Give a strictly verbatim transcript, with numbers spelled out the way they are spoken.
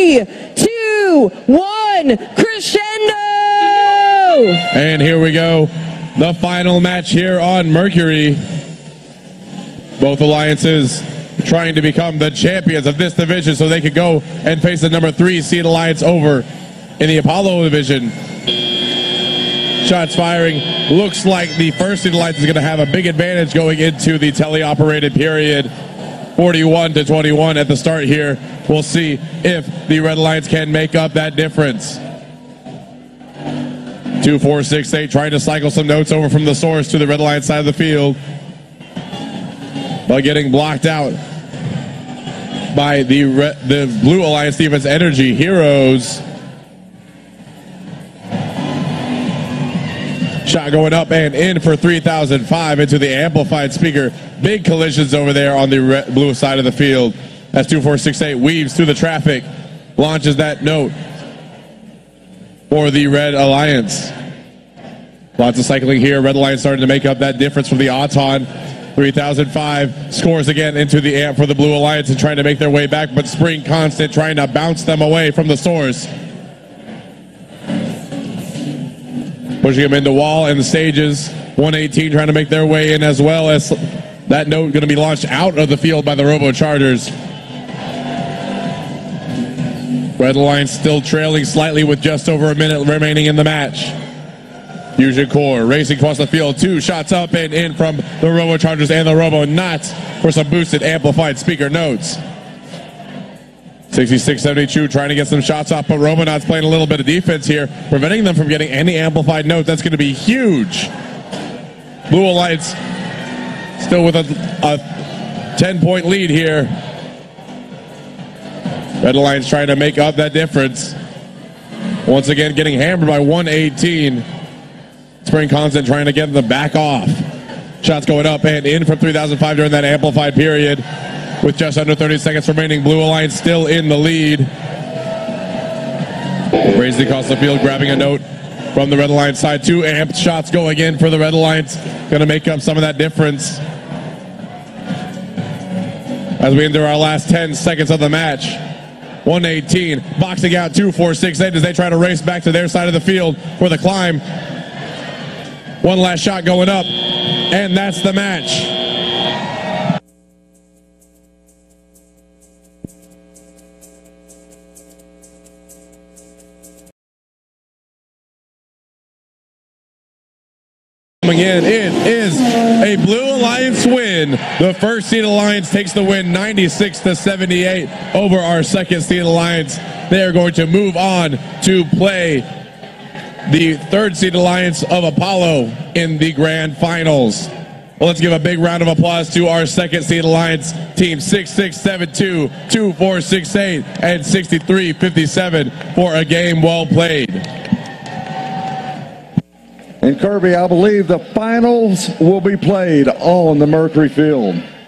three, two, one, crescendo! And here we go. The final match here on Mercury. Both alliances trying to become the champions of this division so they could go and face the number three seed alliance over in the Apollo division. Shots firing. Looks like the first seed alliance is going to have a big advantage going into the teleoperated period. forty-one to twenty-one at the start here. We'll see if the Red Alliance can make up that difference. two four six eight trying to cycle some notes over from the source to the Red Alliance side of the field, but getting blocked out by the Re the Blue Alliance defense Energy Heroes. Shot going up and in for three thousand five into the amplified speaker. Big collisions over there on the red, blue side of the field as two four six eight weaves through the traffic, launches that note for the Red Alliance. Lots of cycling here. Red Alliance starting to make up that difference from the Auton. three thousand five scores again into the amp for the Blue Alliance and trying to make their way back, but Spring Constant trying to bounce them away from the source. Pushing them into wall and the stages. one eighteen trying to make their way in as well, as that note going to be launched out of the field by the Robo Chargers. Red Alliance still trailing slightly with just over a minute remaining in the match. Fusion Core racing across the field. Two shots up and in from the Robo Chargers and the Robo Knots for some boosted amplified speaker notes. sixty-six seventy-two trying to get some shots off, but Robonauts playing a little bit of defense here, preventing them from getting any amplified note. That's going to be huge. Blue Alliance still with a, a ten-point lead here. Red Alliance trying to make up that difference. Once again, getting hammered by one eighteen. Spring Constant trying to get them back off. Shots going up and in from three thousand five during that amplified period. With just under thirty seconds remaining, Blue Alliance still in the lead. Racing across the field, grabbing a note from the Red Alliance side. Two amped shots going in for the Red Alliance. Going to make up some of that difference. As we enter our last ten seconds of the match. one eighteen boxing out two four six eight as they try to race back to their side of the field for the climb. One last shot going up, and that's the match. Coming in, it is a Blue Alliance win. The first seed alliance takes the win ninety-six to seventy-eight over our second seed alliance. They are going to move on to play the third seed alliance of Apollo in the grand finals. Well, let's give a big round of applause to our second seed alliance team six six seven two, two four six eight, and sixty-three fifty-seven for a game well played. And Kirby, I believe the finals will be played on the Mercury field.